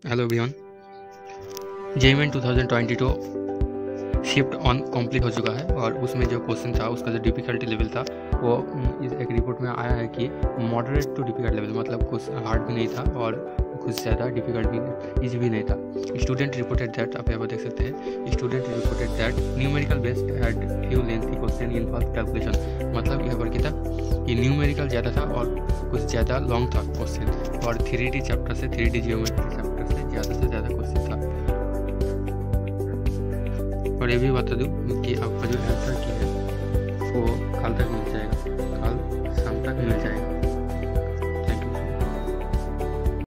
Hello everyone. JEE 2022 shift on complete हो चुका है और उसमें जो क्वेश्चन था उसका जो डिफ़िकल्टी लेवल था वो इस एक रिपोर्ट में आया है कि मॉडरेट टू डिफ़िकल्ट लेवल, मतलब कुछ हार्ड भी नहीं था और कुछ ज़्यादा डिफ़िकल्ट भी ईजी भी नहीं था। स्टूडेंट रिपोर्टेड दैट, आप यहाँ पर देख सकते हैं, student reported that numerical based had few lengthy question involve calculation. मतलब यहाँ पर क्या था कि न्यूमेरिकल ज़्यादा था और कुछ ज़्यादा लॉन्ग था क्वेश्चन, और 3D चैप्टर से 3D जियोमेट्री चैप्टर से ज़्यादा क्वेश्चन था। और ये भी बता दूँ कि आपका जो आंसर की है वो कल तक मिल जाएगा, कल शाम तक मिल जाएगा।